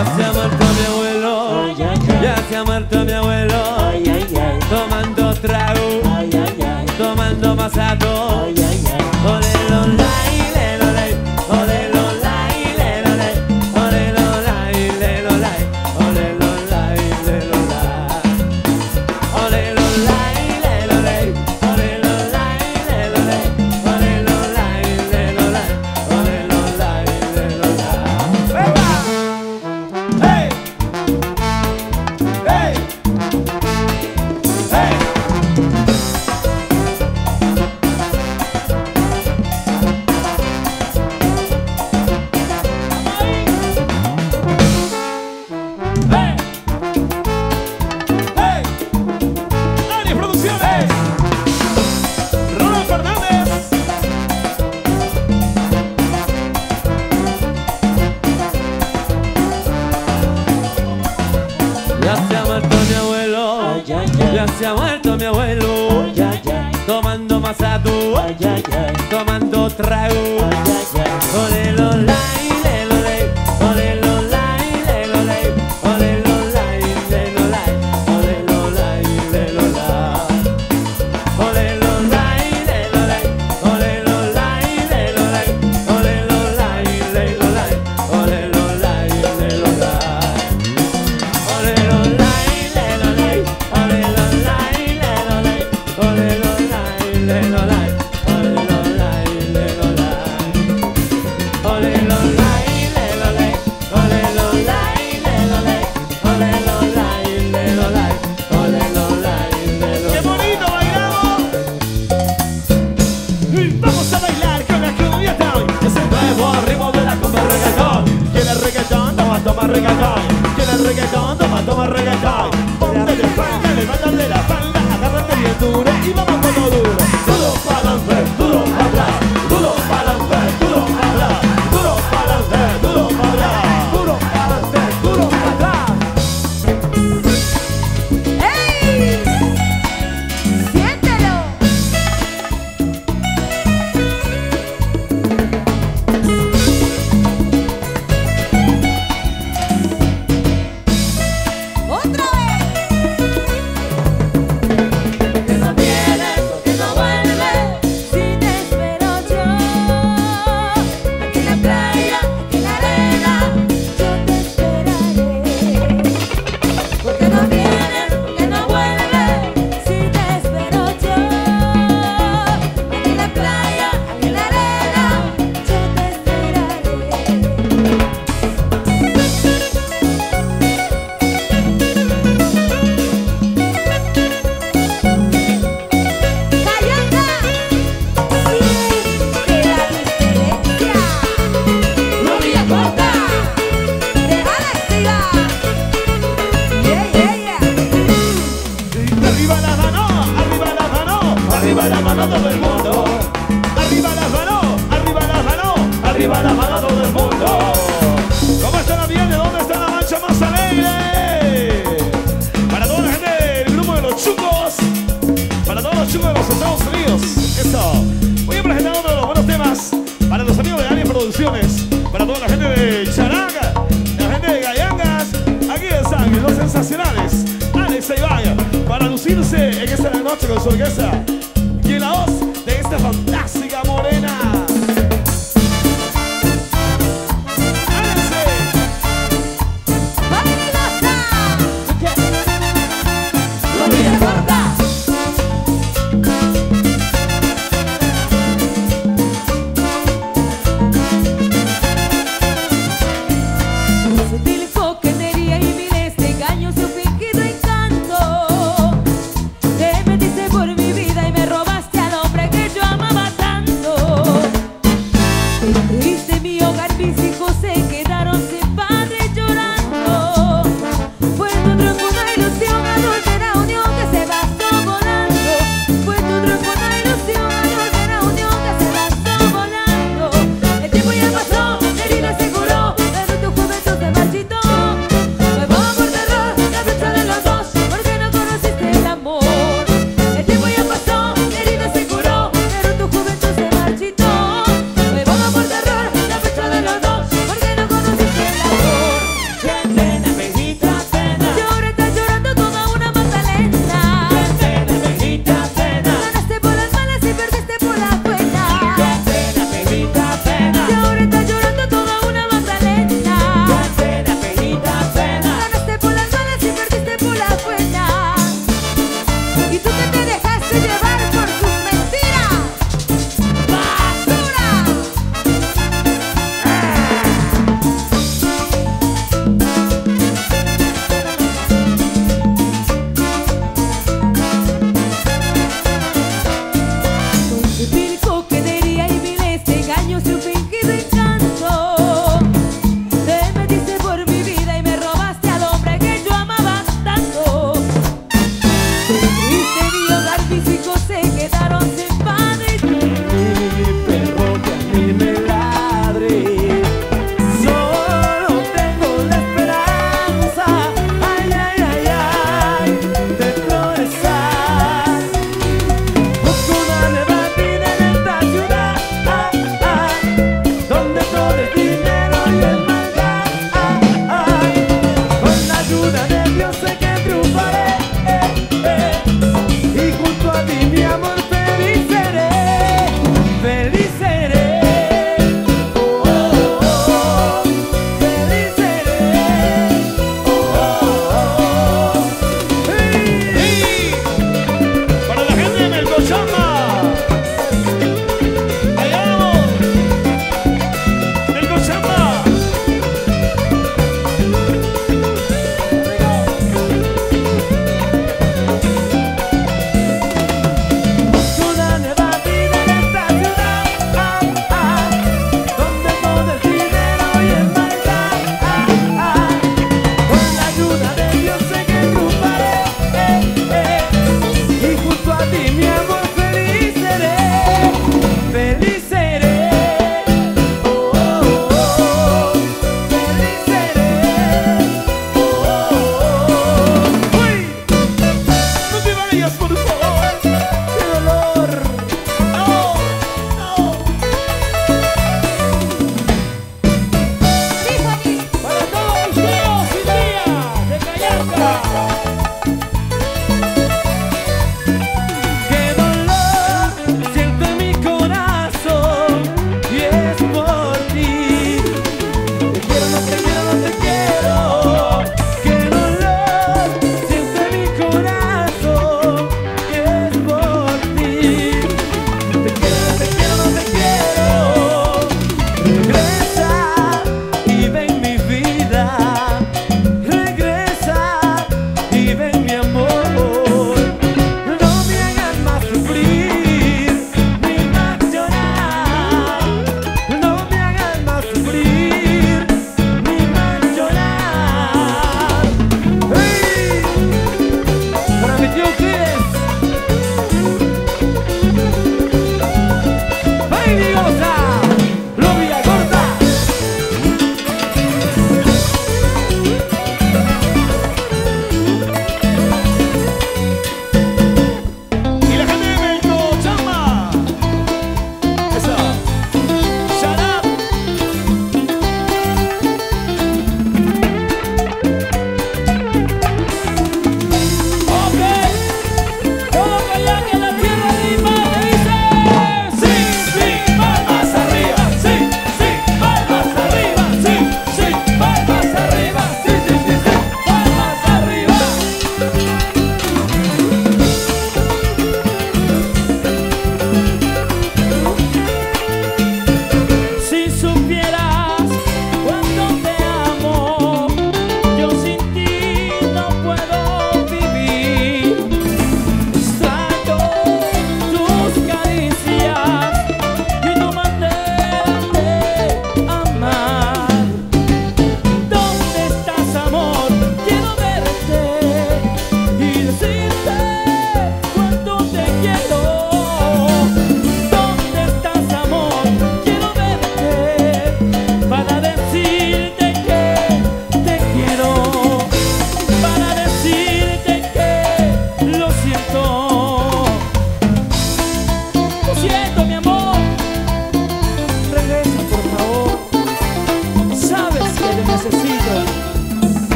Ya se ha muerto mi abuelo, Ay, ay, ay. ya se ha muerto mi abuelo, Ay, ay, ay. tomando trago, Ay, ay, ay. tomando masato. Ay, ay, ay. Ole lo lai, le lo lai, ole lo lai, le lo lai, ole lo lai, le lo lai, ole lo lai, le lo lai, ole lo lai, le lo lai, ole lo lai, le lo lai, ole lo lai, le lo lai, ole lo lai, le lo lai. ¡Epa! ¡Hey! ¡Hey! ¡Hey! ¡Hey! ¡Hey! ¡Ani Producciones! ¡Ronald Fernández! Ya se ha muerto mi abuelo, Ay, ay, ay. ya se ha muerto mi abuelo, Ay, ay, ay. tomando masato, Ay, ay, ay. tomando trago. Ay, ay, ay. Ole lo lai, le lo lai, ole lo lai, le lo lai, ole lo lai, le lo lai, ole lo lai, le lo lai, ole lo lai, le lo lai, ole lo lai, le lo lai, ole lo lai, le lo lai, ole lo lai, le lo lai, ole lo lai, le lo lai, ole lo lai, le lo lai, ole lo lai, le lo lai, ole lo lai, le lo lai. Ole lo lai, le lo lai, ole lo lai, le lo lai, ole lo lai, le lo lai, ole lo lai, le lo lai. ¡Qué bonito bailamos! Y vamos a bailar con la cumbia town. Es el nuevo ritmo de la cumbia reggaetón. ¿Quiere reggaetón? Toma, toma reggaetón. ¿Quiere reggaetón? Toma, toma reggaetón. Ponte de espalda, levántate la falda, agárrate bien duro y vamos con lo duro. Duro para adelante, duro para atrás. Duro para adelante, duro para atrás. Duro para adelante, duro para atrás. Duro para adelante, duro para atrás. ¡Ey! ¡Siéntelo! ¡Otra vez! Que no vienes, que no vuelves. Si te espero yo, aquí en la playa, aquí en la arena, yo te esperaré. Porque no vienes, Que no vuelves, si te espero yo, aquí en la playa, aquí en la arena, yo te esperaré. Cayanga, siente la diferencia. Rubia corta. De Alexia. Yeah, yeah, yeah. Arriba la mano, arriba la mano, arriba la mano todo el mundo. Arriba la mano, arriba la mano, arriba la mano todo el mundo. ¿Cómo está la miel? ¿De dónde está la mancha más alegre? Para toda la gente del grupo de los chungos, para todos los chungos de los Estados Unidos. Eso. Voy a presentar uno de los buenos temas para los amigos de Ani Producciones, para toda la gente de Charanga, la gente de Gallangas. Aquí están los sensacionales Alex e Iván, para lucirse en esta noche con su orquesta y en la voz de esta fantástica morena. ¡Ábrense! ¡Peligrosa! Rubia corta. Sutil coquetería y miles de engaños y un fingido encanto. Te metiste por mi vida y me robaste al hombre que yo amaba tanto. Destruiste mi hogar, mis hijos